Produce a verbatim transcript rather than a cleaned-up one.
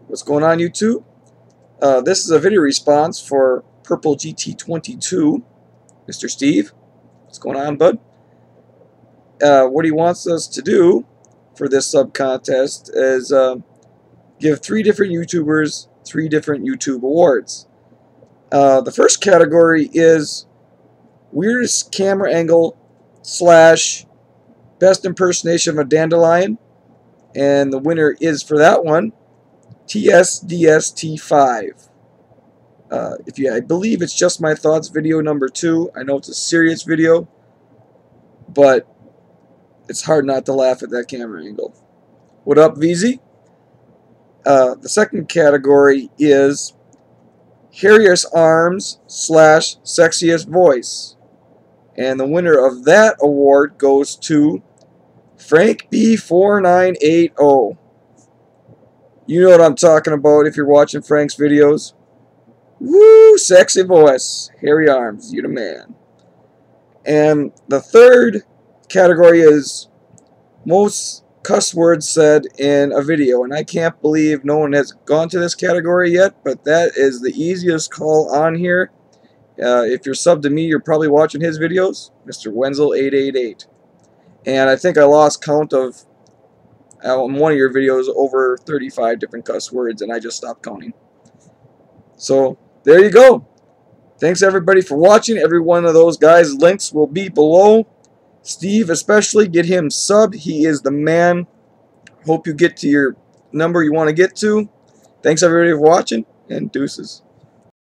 What's going on, YouTube? Uh, this is a video response for Purple G T twenty-two. Mister Steve, what's going on, bud? Uh, what he wants us to do for this sub contest is uh, give three different YouTubers three different YouTube awards. Uh, the first category is weirdest camera angle slash best impersonation of a dandelion, and the winner is for that one T S D S T five. Uh, if you, I believe it's Just My Thoughts video number two. I know it's a serious video, but it's hard not to laugh at that camera angle. What up, V Z? Uh, the second category is hairiest arms slash sexiest voice, and the winner of that award goes to Frank B four nine eight zero. You know what I'm talking about if you're watching Frank's videos. Woo! Sexy voice, hairy arms, you the man. And the third category is most cuss words said in a video, and I can't believe no one has gone to this category yet, but that is the easiest call on here. Uh, if you're subbed to me, you're probably watching his videos, Mister Wenzel eight eight eight. And I think I lost count of on one of your videos over thirty-five different cuss words, and I just stopped counting. So there you go. Thanks everybody for watching. Every one of those guys' links will be below. Steve especially, get him subbed. He is the man. Hope you get to your number you want to get to. Thanks everybody for watching, and deuces.